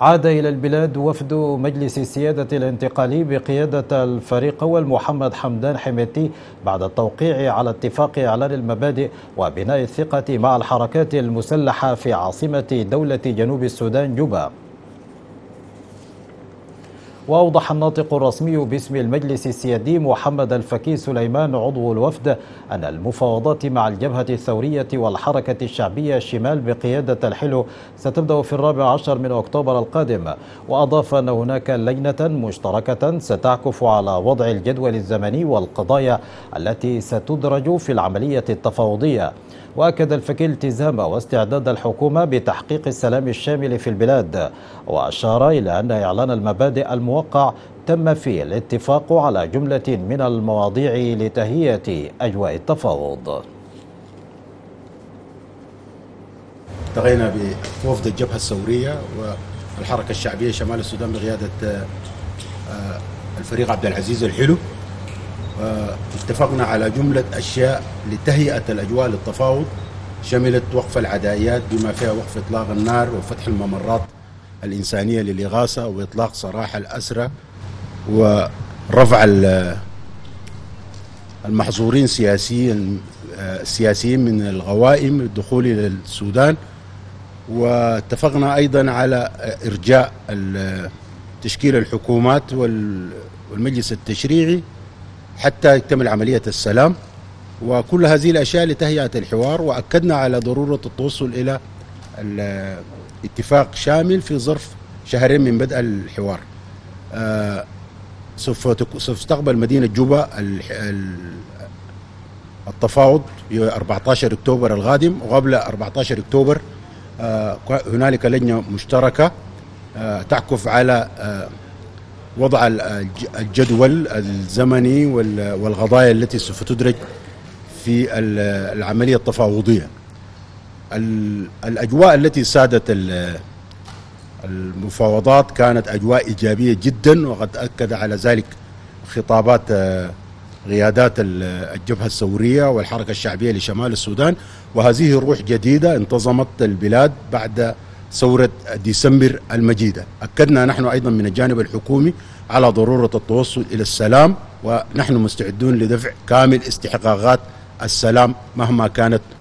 عاد إلى البلاد وفد مجلس السيادة الانتقالي بقيادة الفريق أول محمد حمدان حميدتي بعد التوقيع على اتفاق إعلان المبادئ وبناء الثقة مع الحركات المسلحة في عاصمة دولة جنوب السودان جوبا. وأوضح الناطق الرسمي باسم المجلس السيادي محمد الفكي سليمان عضو الوفد أن المفاوضات مع الجبهة الثورية والحركة الشعبية الشمال بقيادة الحلو ستبدأ في 14 من أكتوبر القادم. وأضاف أن هناك لجنة مشتركة ستعكف على وضع الجدول الزمني والقضايا التي ستدرج في العملية التفاوضية. وأكد الفكي التزام واستعداد الحكومة بتحقيق السلام الشامل في البلاد، وأشار إلى أن إعلان المبادئ الموقع تم فيه الاتفاق على جملة من المواضيع لتهيئة أجواء التفاوض. التقينا بوفد الجبهة الثورية والحركة الشعبية شمال السودان بقيادة الفريق عبد العزيز الحلو. اتفقنا على جملة أشياء لتهيئة الأجواء للتفاوض، شملت وقف العدائيات بما فيها وقف إطلاق النار وفتح الممرات الإنسانية للإغاثة وإطلاق سراح الأسرى ورفع المحظورين سياسيين من الغوائم للدخول إلى السودان. واتفقنا أيضا على إرجاء تشكيل الحكومات والمجلس التشريعي حتى يكتمل عملية السلام، وكل هذه الأشياء لتهيئة الحوار. وأكدنا على ضرورة التوصل إلى اتفاق شامل في ظرف شهرين من بدء الحوار. سوف تستقبل مدينة جوبا التفاوض في 14 أكتوبر القادم، وقبل 14 أكتوبر هنالك لجنة مشتركة تعكف على وضع الجدول الزمني والقضايا التي سوف تدرج في العملية التفاوضية. الأجواء التي سادت المفاوضات كانت أجواء إيجابية جدا، وقد أكد على ذلك خطابات قيادات الجبهة الثورية والحركة الشعبية لشمال السودان. وهذه روح جديدة انتظمت البلاد بعد ثورة ديسمبر المجيدة. أكدنا نحن أيضا من الجانب الحكومي على ضرورة التوصل إلى السلام، ونحن مستعدون لدفع كامل استحقاقات السلام مهما كانت